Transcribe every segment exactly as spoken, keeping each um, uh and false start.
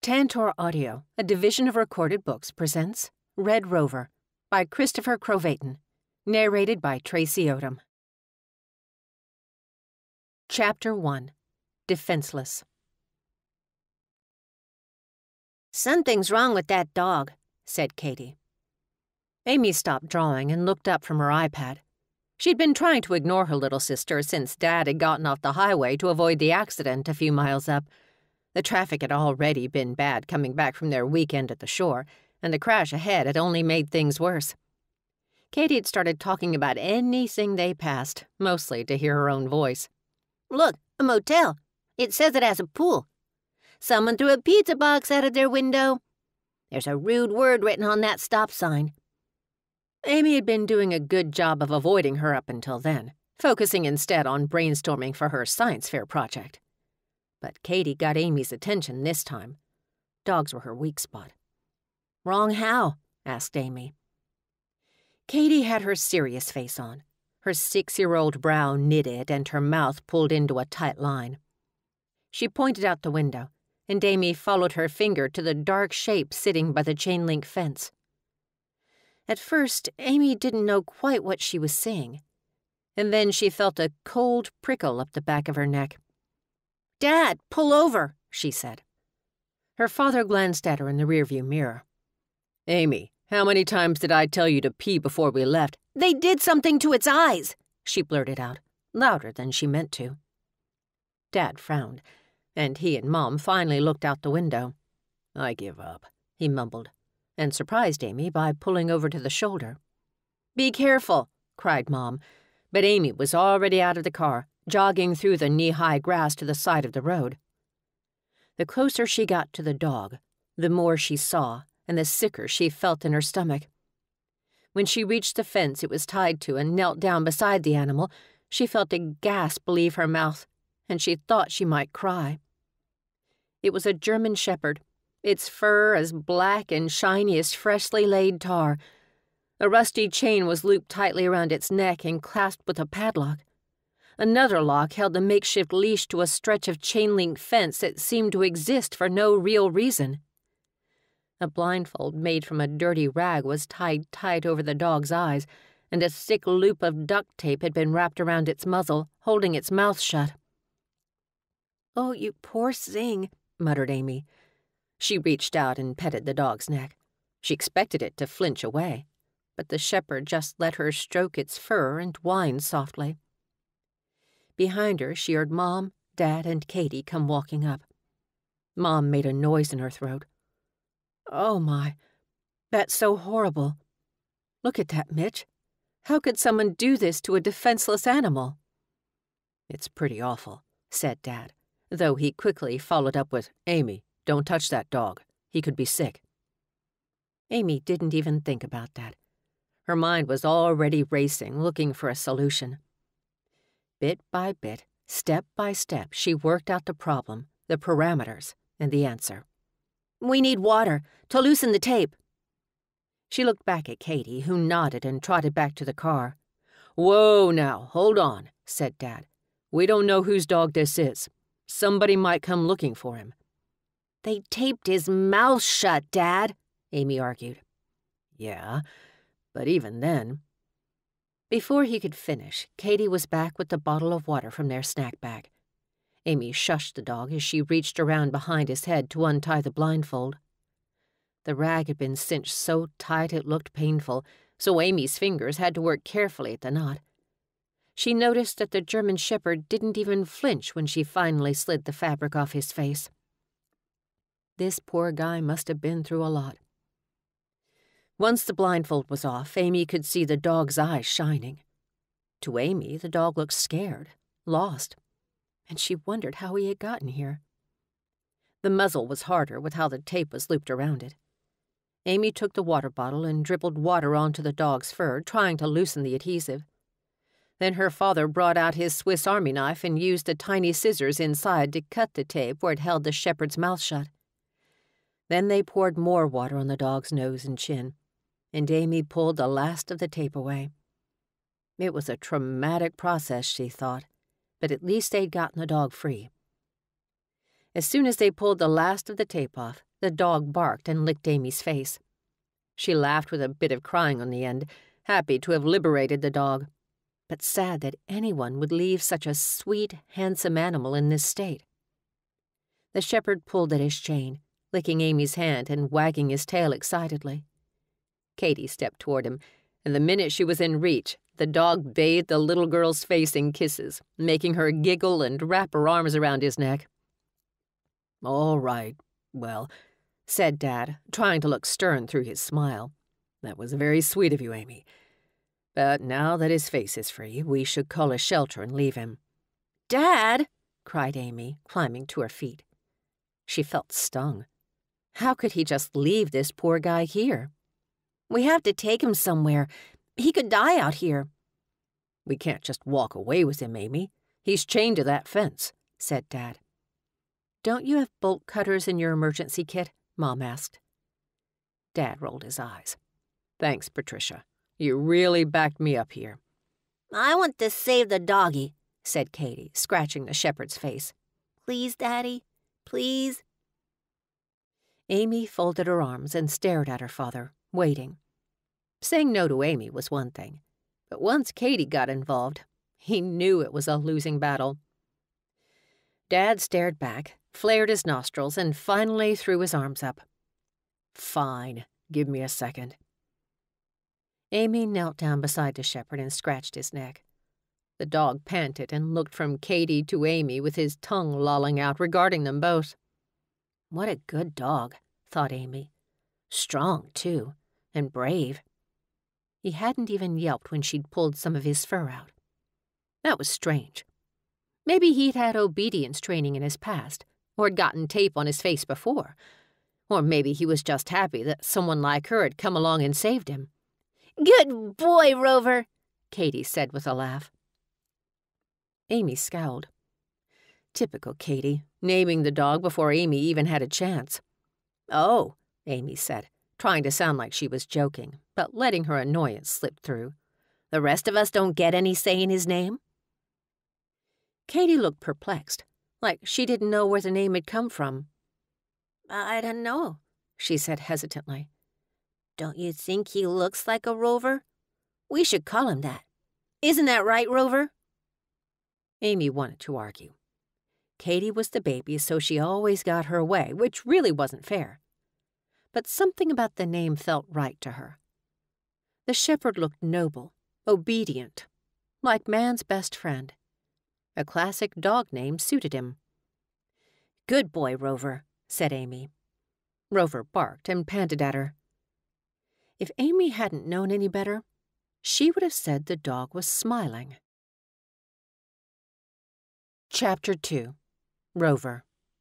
Tantor Audio, a division of Recorded Books, presents Red Rover by Christopher Krovatin, narrated by Traci Odom. Chapter one. Defenseless. "Something's wrong with that dog," said Katie. Amy stopped drawing and looked up from her iPad. She'd been trying to ignore her little sister since Dad had gotten off the highway to avoid the accident a few miles up. The traffic had already been bad coming back from their weekend at the shore, and the crash ahead had only made things worse. Katie had started talking about anything they passed, mostly to hear her own voice. "Look, a motel. It says it has a pool. Someone threw a pizza box out of their window. There's a rude word written on that stop sign." Amy had been doing a good job of avoiding her up until then, focusing instead on brainstorming for her science fair project. But Katie got Amy's attention this time. Dogs were her weak spot. "Wrong how?" asked Amy. Katie had her serious face on, her six-year-old brow knitted and her mouth pulled into a tight line. She pointed out the window, and Amy followed her finger to the dark shape sitting by the chain-link fence. At first, Amy didn't know quite what she was seeing, and then she felt a cold prickle up the back of her neck. "Dad, pull over," she said. Her father glanced at her in the rearview mirror. "Amy, how many times did I tell you to pee before we left?" "They did something to its eyes," she blurted out, louder than she meant to. Dad frowned, and he and Mom finally looked out the window. "I give up," he mumbled, and surprised Amy by pulling over to the shoulder. "Be careful," cried Mom, but Amy was already out of the car, jogging through the knee-high grass to the side of the road. The closer she got to the dog, the more she saw, and the sicker she felt in her stomach. When she reached the fence it was tied to and knelt down beside the animal, she felt a gasp leave her mouth, and she thought she might cry. It was a German shepherd, its fur as black and shiny as freshly laid tar. A rusty chain was looped tightly around its neck and clasped with a padlock. Another lock held the makeshift leash to a stretch of chain-link fence that seemed to exist for no real reason. A blindfold made from a dirty rag was tied tight over the dog's eyes, and a thick loop of duct tape had been wrapped around its muzzle, holding its mouth shut. "Oh, you poor thing," muttered Amy. She reached out and petted the dog's neck. She expected it to flinch away, but the shepherd just let her stroke its fur and whine softly. Behind her, she heard Mom, Dad, and Katie come walking up. Mom made a noise in her throat. "Oh, my, that's so horrible. Look at that, Mitch. How could someone do this to a defenseless animal?" "It's pretty awful," said Dad, though he quickly followed up with, "Amy, don't touch that dog. He could be sick." Amy didn't even think about that. Her mind was already racing, looking for a solution. Bit by bit, step by step, she worked out the problem, the parameters, and the answer. "We need water to loosen the tape." She looked back at Katie, who nodded and trotted back to the car. "Whoa now, hold on," said Dad. "We don't know whose dog this is. Somebody might come looking for him." "They taped his mouth shut, Dad," Amy argued. "Yeah, but even then—" Before he could finish, Katie was back with the bottle of water from their snack bag. Amy shushed the dog as she reached around behind his head to untie the blindfold. The rag had been cinched so tight it looked painful, so Amy's fingers had to work carefully at the knot. She noticed that the German shepherd didn't even flinch when she finally slid the fabric off his face. This poor guy must have been through a lot. Once the blindfold was off, Amy could see the dog's eyes shining. To Amy, the dog looked scared, lost, and she wondered how he had gotten here. The muzzle was harder with how the tape was looped around it. Amy took the water bottle and dribbled water onto the dog's fur, trying to loosen the adhesive. Then her father brought out his Swiss Army knife and used the tiny scissors inside to cut the tape where it held the shepherd's mouth shut. Then they poured more water on the dog's nose and chin, and Amy pulled the last of the tape away. It was a traumatic process, she thought, but at least they'd gotten the dog free. As soon as they pulled the last of the tape off, The dog barked and licked Amy's face. She laughed with a bit of crying on the end, happy to have liberated the dog, but sad that anyone would leave such a sweet, handsome animal in this state. The shepherd pulled at his chain, licking Amy's hand and wagging his tail excitedly. Katy stepped toward him, and the minute she was in reach, the dog bathed the little girl's face in kisses, making her giggle and wrap her arms around his neck. "All right, well," said Dad, trying to look stern through his smile. "That was very sweet of you, Amy. But now that his face is free, we should call a shelter and leave him." "Dad!" cried Amy, climbing to her feet. She felt stung. How could he just leave this poor guy here? "We have to take him somewhere. He could die out here." "We can't just walk away with him, Amy. He's chained to that fence," said Dad. "Don't you have bolt cutters in your emergency kit?" Mom asked. Dad rolled his eyes. "Thanks, Patricia. You really backed me up here." "I want to save the doggy," said Katy, scratching the shepherd's face. "Please, Daddy, please." Amy folded her arms and stared at her father, waiting. Saying no to Amy was one thing, but once Katy got involved, he knew it was a losing battle. Dad stared back, flared his nostrils, and finally threw his arms up. "Fine, give me a second." Amy knelt down beside the shepherd and scratched his neck. The dog panted and looked from Katy to Amy with his tongue lolling out, regarding them both. What a good dog, thought Amy. Strong, too, and brave. He hadn't even yelped when she'd pulled some of his fur out. That was strange. Maybe he'd had obedience training in his past, or had gotten tape on his face before. Or maybe he was just happy that someone like her had come along and saved him. "Good boy, Rover," Katy said with a laugh. Amy scowled. Typical Katy, naming the dog before Amy even had a chance. "Oh," Amy said, trying to sound like she was joking, but letting her annoyance slip through. "The rest of us don't get any say in his name?" Katy looked perplexed, like she didn't know where the name had come from. "I don't know," she said hesitantly. "Don't you think he looks like a Rover? We should call him that. Isn't that right, Rover?" Amy wanted to argue. Katy was the baby, so she always got her way, which really wasn't fair. But something about the name felt right to her. The shepherd looked noble, obedient, like man's best friend. A classic dog name suited him. "Good boy, Rover," said Amy. Rover barked and panted at her. If Amy hadn't known any better, she would have said the dog was smiling. Chapter two. Rover.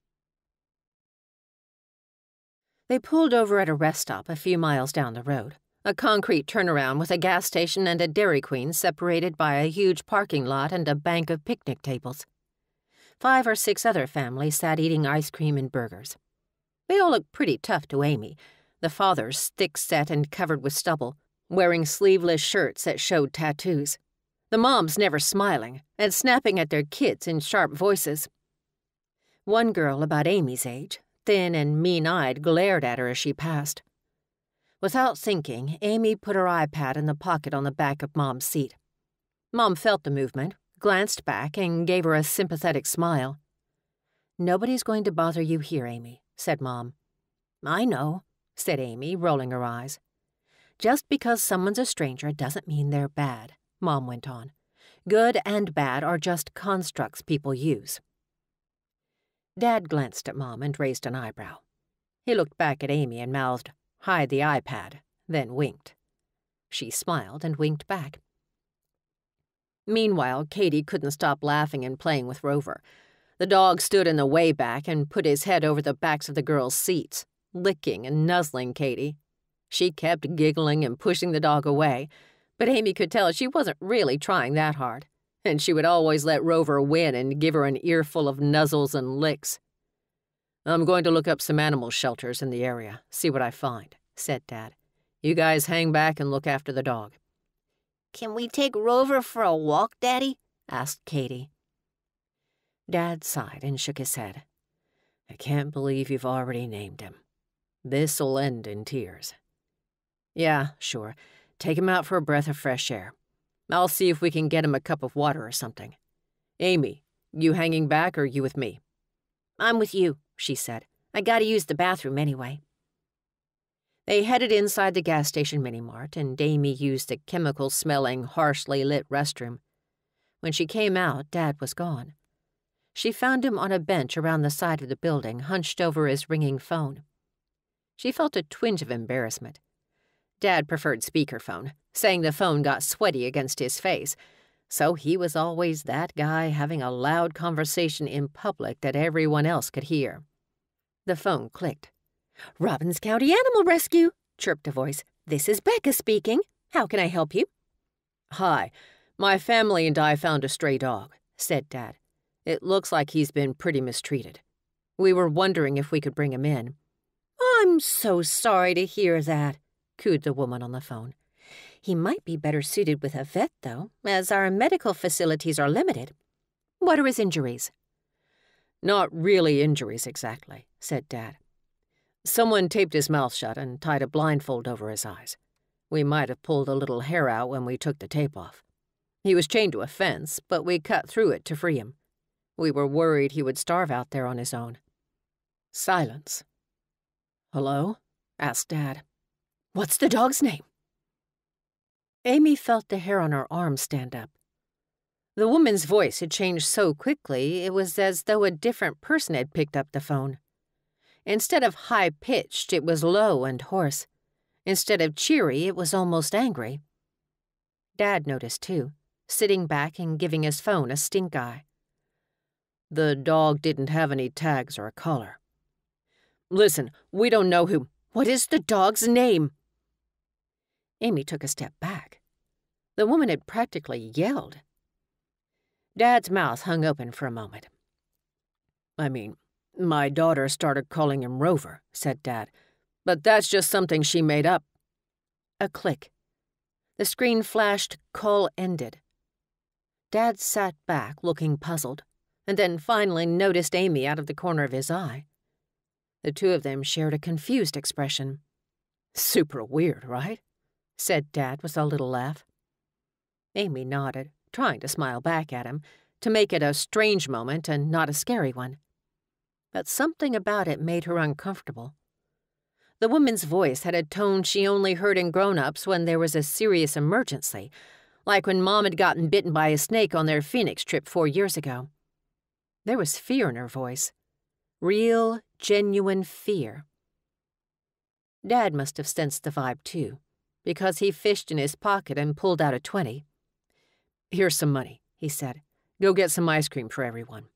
They pulled over at a rest stop a few miles down the road, a concrete turnaround with a gas station and a Dairy Queen separated by a huge parking lot and a bank of picnic tables. Five or six other families sat eating ice cream and burgers. They all looked pretty tough to Amy, the fathers thick-set and covered with stubble, wearing sleeveless shirts that showed tattoos. The moms never smiling and snapping at their kids in sharp voices. One girl about Amy's age, thin and mean-eyed, glared at her as she passed. Without thinking, Amy put her iPad in the pocket on the back of Mom's seat. Mom felt the movement, glanced back, and gave her a sympathetic smile. "Nobody's going to bother you here, Amy," said Mom. "I know," said Amy, rolling her eyes. "Just because someone's a stranger doesn't mean they're bad," Mom went on. "Good and bad are just constructs people use." Dad glanced at Mom and raised an eyebrow. He looked back at Amy and mouthed, "Hide the iPad," then winked. She smiled and winked back. Meanwhile, Katy couldn't stop laughing and playing with Rover. The dog stood in the way back and put his head over the backs of the girls' seats, licking and nuzzling Katy. She kept giggling and pushing the dog away, but Amy could tell she wasn't really trying that hard, and she would always let Rover win and give her an earful of nuzzles and licks. "I'm going to look up some animal shelters in the area, see what I find," said Dad. "You guys hang back and look after the dog." "Can we take Rover for a walk, Daddy?" asked Katy. Dad sighed and shook his head. "I can't believe you've already named him," This'll end in tears. Yeah, sure. Take him out for a breath of fresh air. I'll see if we can get him a cup of water or something. Amy, you hanging back or you with me? I'm with you, she said. I gotta use the bathroom anyway. They headed inside the gas station mini-mart, and Amy used the chemical-smelling, harshly lit restroom. When she came out, Dad was gone. She found him on a bench around the side of the building, hunched over his ringing phone. She felt a twinge of embarrassment. Dad preferred speakerphone, saying the phone got sweaty against his face, so he was always that guy having a loud conversation in public that everyone else could hear. The phone clicked. "Robbins County Animal Rescue," chirped a voice. "This is Becca speaking. How can I help you?" "Hi. My family and I found a stray dog," said Dad. "It looks like he's been pretty mistreated. We were wondering if we could bring him in." "I'm so sorry to hear that," cooed the woman on the phone. "He might be better suited with a vet, though, as our medical facilities are limited. What are his injuries?" "Not really injuries exactly," said Dad. "Someone taped his mouth shut and tied a blindfold over his eyes. We might have pulled a little hair out when we took the tape off. He was chained to a fence, but we cut through it to free him. We were worried he would starve out there on his own." Silence. "Hello?" asked Dad. "What's the dog's name?" Amy felt the hair on her arm stand up. The woman's voice had changed so quickly it was as though a different person had picked up the phone. Instead of high-pitched, it was low and hoarse. Instead of cheery, it was almost angry. Dad noticed, too, sitting back and giving his phone a stink eye. "The dog didn't have any tags or a collar." "Listen, we don't know who—" "What is the dog's name?" Amy took a step back. The woman had practically yelled. Dad's mouth hung open for a moment. "I mean, my daughter started calling him Rover," said Dad, "but that's just something she made up." A click. The screen flashed "call ended." Dad sat back, looking puzzled, and then finally noticed Amy out of the corner of his eye. The two of them shared a confused expression. "Super weird, right?" said Dad with a little laugh. Amy nodded, trying to smile back at him, to make it a strange moment and not a scary one. But something about it made her uncomfortable. The woman's voice had a tone she only heard in grown-ups when there was a serious emergency, like when Mom had gotten bitten by a snake on their Phoenix trip four years ago. There was fear in her voice. Real, genuine fear. Dad must have sensed the vibe, too, because he fished in his pocket and pulled out a twenty. "Here's some money," he said. "Go get some ice cream for everyone."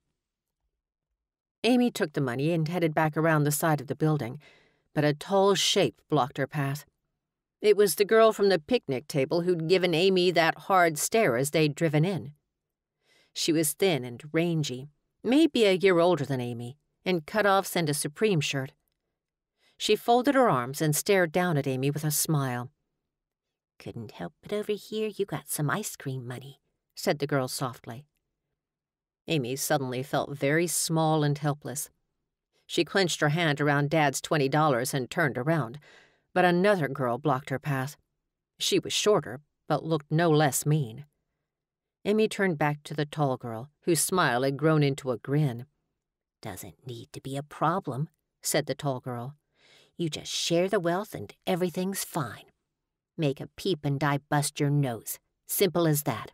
Amy took the money and headed back around the side of the building, but a tall shape blocked her path. It was the girl from the picnic table who'd given Amy that hard stare as they'd driven in. She was thin and rangy, maybe a year older than Amy, in cutoffs and a Supreme shirt. She folded her arms and stared down at Amy with a smile. "Couldn't help but overhear you got some ice cream money," said the girl softly. Amy suddenly felt very small and helpless. She clenched her hand around Dad's twenty dollars and turned around, but another girl blocked her path. She was shorter, but looked no less mean. Amy turned back to the tall girl, whose smile had grown into a grin. "Doesn't need to be a problem," said the tall girl. "You just share the wealth and everything's fine. Make a peep and I bust your nose. Simple as that."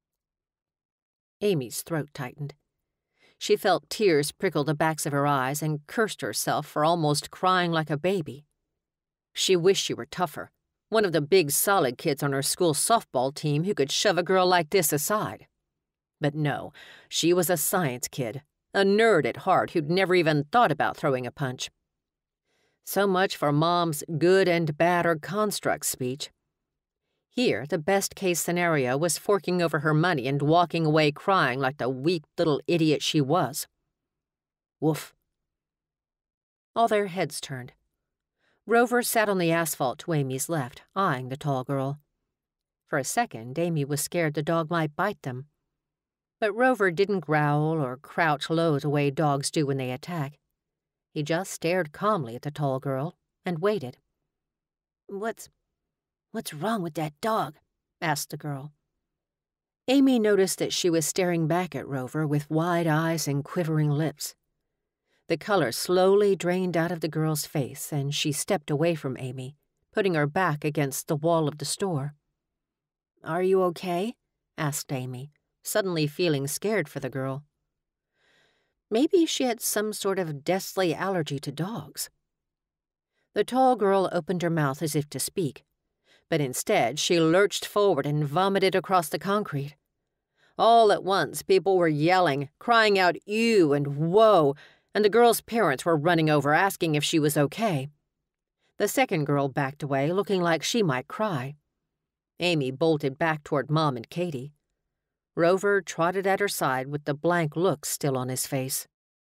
Amy's throat tightened. She felt tears prickle the backs of her eyes and cursed herself for almost crying like a baby. She wished she were tougher, one of the big solid kids on her school softball team who could shove a girl like this aside. But no, she was a science kid, a nerd at heart who'd never even thought about throwing a punch. So much for Mom's good and bad are constructs speech. Here, the best-case scenario was forking over her money and walking away crying like the weak little idiot she was. Woof. All their heads turned. Rover sat on the asphalt to Amy's left, eyeing the tall girl. For a second, Amy was scared the dog might bite them. But Rover didn't growl or crouch low the way dogs do when they attack. He just stared calmly at the tall girl and waited. What's, what's wrong with that dog? Asked the girl. Amy noticed that she was staring back at Rover with wide eyes and quivering lips. The color slowly drained out of the girl's face, and she stepped away from Amy, putting her back against the wall of the store. "Are you okay?" asked Amy, suddenly feeling scared for the girl. Maybe she had some sort of deathly allergy to dogs. The tall girl opened her mouth as if to speak, but instead she lurched forward and vomited across the concrete. All at once, people were yelling, crying out ew and whoa, and the girl's parents were running over asking if she was okay. The second girl backed away, looking like she might cry. Amy bolted back toward Mom and Katie. Rover trotted at her side with the blank look still on his face.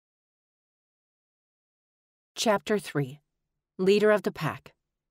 Chapter three. Leader of the Pack.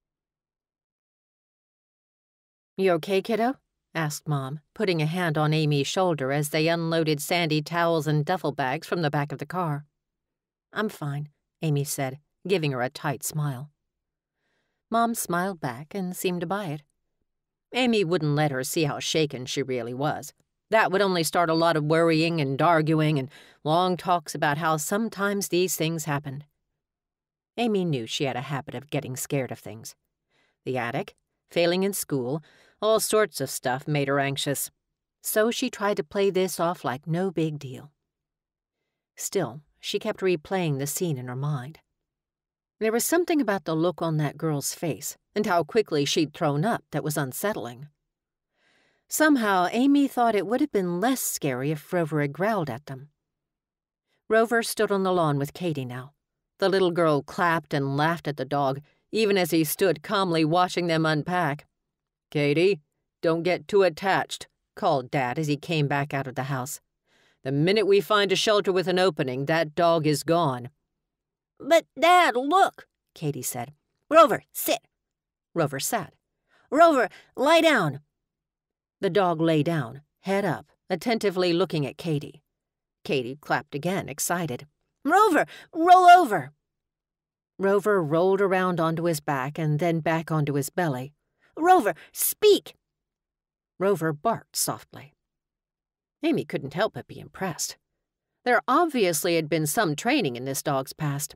"You okay, kiddo?" asked Mom, putting a hand on Amy's shoulder as they unloaded sandy towels and duffel bags from the back of the car. "I'm fine," Amy said, giving her a tight smile. Mom smiled back and seemed to buy it. Amy wouldn't let her see how shaken she really was. That would only start a lot of worrying and arguing and long talks about how sometimes these things happened. Amy knew she had a habit of getting scared of things. The attic, failing in school, all sorts of stuff made her anxious. So she tried to play this off like no big deal. Still, she kept replaying the scene in her mind. There was something about the look on that girl's face and how quickly she'd thrown up that was unsettling. Somehow, Amy thought it would have been less scary if Rover had growled at them. Rover stood on the lawn with Katie now. The little girl clapped and laughed at the dog, even as he stood calmly watching them unpack. "Katie, don't get too attached," called Dad as he came back out of the house. "The minute we find a shelter with an opening, that dog is gone." "But, Dad, look," Katie said. "Rover, sit." Rover sat. "Rover, lie down." The dog lay down, head up, attentively looking at Katie. Katie clapped again, excited. "Rover, roll over." Rover rolled around onto his back and then back onto his belly. "Rover, speak." Rover barked softly. Amy couldn't help but be impressed. There obviously had been some training in this dog's past.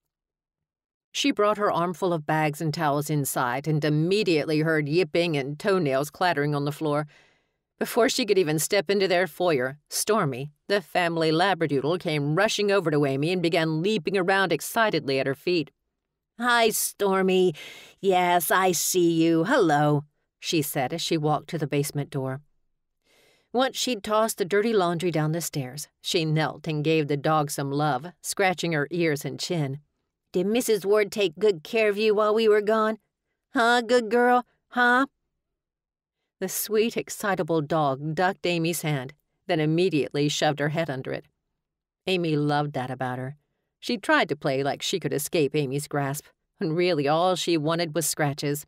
She brought her armful of bags and towels inside and immediately heard yipping and toenails clattering on the floor. Before she could even step into their foyer, Stormy, the family labradoodle, came rushing over to Amy and began leaping around excitedly at her feet. "Hi, Stormy. Yes, I see you. Hello," she said as she walked to the basement door. Once she'd tossed the dirty laundry down the stairs, she knelt and gave the dog some love, scratching her ears and chin. "Did Missus Ward take good care of you while we were gone? Huh, good girl? Huh?" The sweet, excitable dog ducked Amy's hand, then immediately shoved her head under it. Amy loved that about her. She tried to play like she could escape Amy's grasp, when really all she wanted was scratches.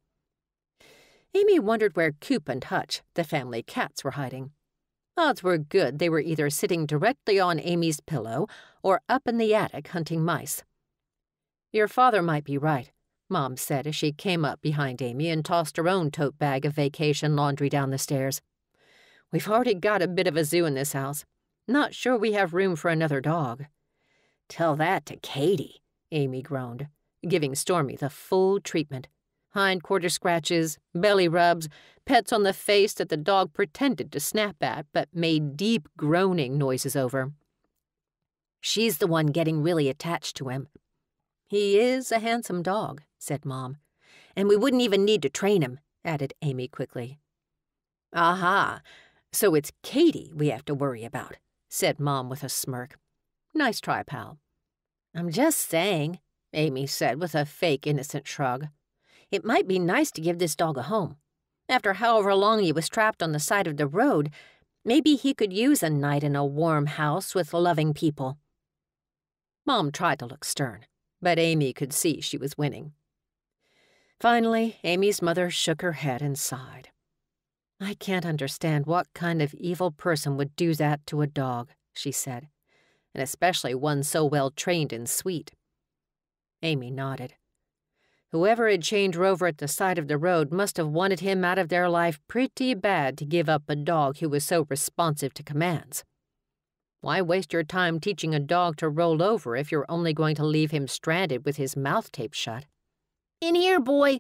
Amy wondered where Coop and Hutch, the family cats, were hiding. Odds were good they were either sitting directly on Amy's pillow or up in the attic hunting mice. "Your father might be right," Mom said as she came up behind Amy and tossed her own tote bag of vacation laundry down the stairs. "We've already got a bit of a zoo in this house. Not sure we have room for another dog." "Tell that to Katie," Amy groaned, giving Stormy the full treatment. Hindquarter scratches, belly rubs, pets on the face that the dog pretended to snap at but made deep groaning noises over. "She's the one getting really attached to him." "He is a handsome dog," said Mom. "And we wouldn't even need to train him," added Amy quickly. "Aha, so it's Katie we have to worry about," said Mom with a smirk. "Nice try, pal." "I'm just saying," Amy said with a fake innocent shrug. "It might be nice to give this dog a home. After however long he was trapped on the side of the road, maybe he could use a night in a warm house with loving people." Mom tried to look stern, but Amy could see she was winning. Finally, Amy's mother shook her head and sighed. "I can't understand what kind of evil person would do that to a dog," she said, "and especially one so well trained and sweet." Amy nodded. Whoever had chained Rover at the side of the road must have wanted him out of their life pretty bad to give up a dog who was so responsive to commands. Why waste your time teaching a dog to roll over if you're only going to leave him stranded with his mouth taped shut? In here, boy.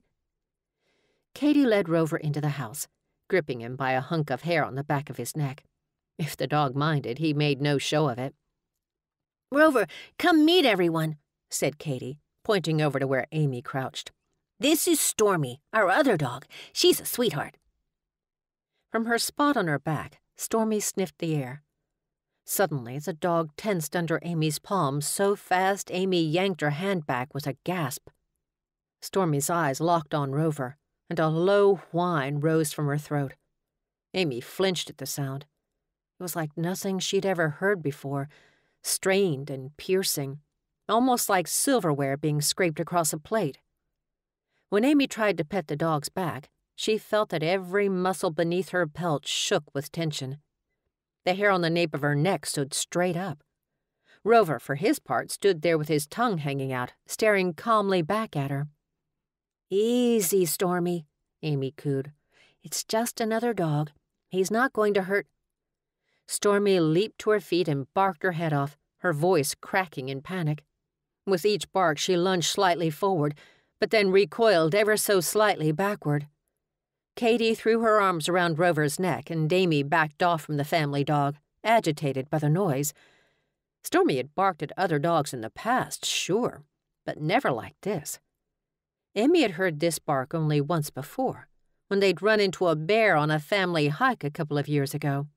Katy led Rover into the house, gripping him by a hunk of hair on the back of his neck. If the dog minded, he made no show of it. Rover, come meet everyone, said Katy, pointing over to where Amy crouched. This is Stormy, our other dog. She's a sweetheart. From her spot on her back, Stormy sniffed the air. Suddenly, the dog tensed under Amy's palm so fast Amy yanked her hand back with a gasp. Stormy's eyes locked on Rover, and a low whine rose from her throat. Amy flinched at the sound. It was like nothing she'd ever heard before, strained and piercing, almost like silverware being scraped across a plate. When Amy tried to pet the dog's back, she felt that every muscle beneath her pelt shook with tension. The hair on the nape of her neck stood straight up. Rover, for his part, stood there with his tongue hanging out, staring calmly back at her. Easy, Stormy, Amy cooed. It's just another dog. He's not going to hurt. Stormy leaped to her feet and barked her head off, her voice cracking in panic. With each bark, she lunged slightly forward, but then recoiled ever so slightly backward. Katy threw her arms around Rover's neck, and Amy backed off from the family dog, agitated by the noise. Stormy had barked at other dogs in the past, sure, but never like this. Amy had heard this bark only once before, when they'd run into a bear on a family hike a couple of years ago.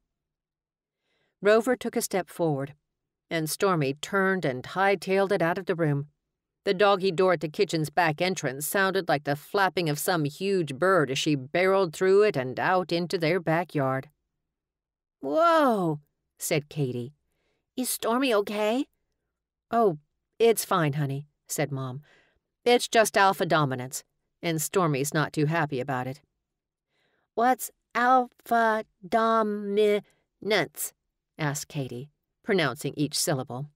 Rover took a step forward, and Stormy turned and hightailed it out of the room. The doggy door at the kitchen's back entrance sounded like the flapping of some huge bird as she barreled through it and out into their backyard. Whoa, said Katy. Is Stormy okay? Oh, it's fine, honey, said Mom. It's just alpha dominance, and Stormy's not too happy about it. What's alpha dominance? asked Katy, pronouncing each syllable.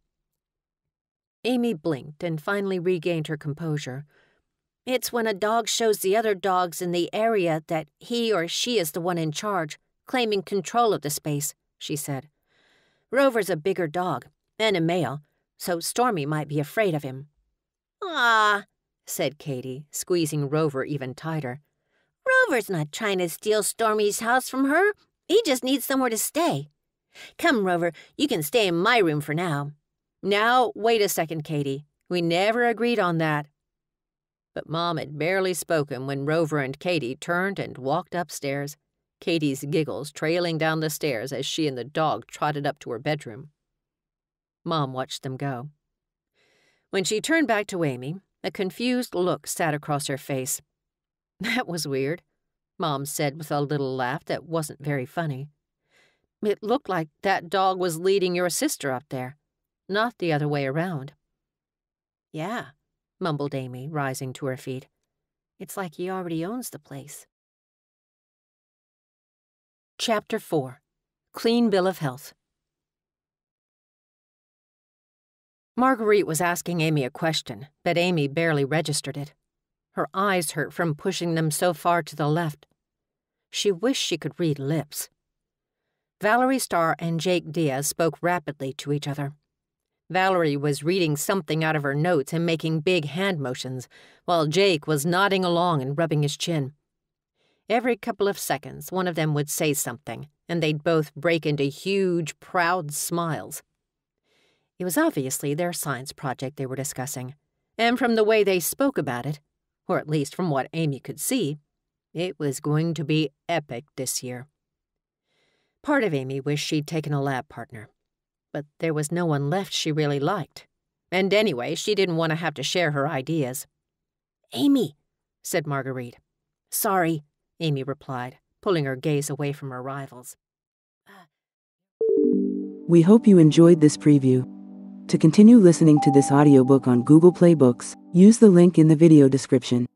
Amy blinked and finally regained her composure. It's when a dog shows the other dogs in the area that he or she is the one in charge, claiming control of the space, she said. Rover's a bigger dog, and a male, so Stormy might be afraid of him. Ah, said Katy, squeezing Rover even tighter. Rover's not trying to steal Stormy's house from her. He just needs somewhere to stay. Come, Rover, you can stay in my room for now. Now, wait a second, Katy. We never agreed on that. But Mom had barely spoken when Rover and Katy turned and walked upstairs, Katy's giggles trailing down the stairs as she and the dog trotted up to her bedroom. Mom watched them go. When she turned back to Amy, a confused look sat across her face. That was weird, Mom said with a little laugh that wasn't very funny. It looked like that dog was leading your sister up there, not the other way around. Yeah, mumbled Amy, rising to her feet. It's like he already owns the place. Chapter four. Clean Bill of Health. Marguerite was asking Amy a question, but Amy barely registered it. Her eyes hurt from pushing them so far to the left. She wished she could read lips. Valerie Starr and Jake Diaz spoke rapidly to each other. Valerie was reading something out of her notes and making big hand motions, while Jake was nodding along and rubbing his chin. Every couple of seconds, one of them would say something, and they'd both break into huge, proud smiles. It was obviously their science project they were discussing, and from the way they spoke about it, or at least from what Amy could see, it was going to be epic this year. Part of Amy wished she'd taken a lab partner, but there was no one left she really liked, and anyway, she didn't want to have to share her ideas. "Amy," said Marguerite. "Sorry," Amy replied, pulling her gaze away from her rivals. We hope you enjoyed this preview. To continue listening to this audiobook on Google Play Books, use the link in the video description.